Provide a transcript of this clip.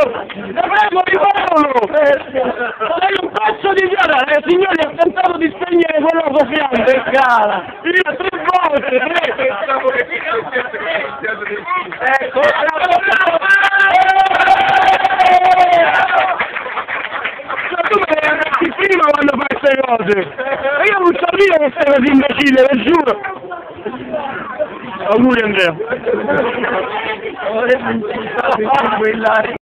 prego di Paolo! Sei un pezzo di idiota! Signori, ha tentato di spegnere quello soffiante! Io 3 volte! 3! Pensavo che ecco! Prima quando fai queste cose e io non sapevo che sei così imbecille, ve giuro. Auguri Andrea.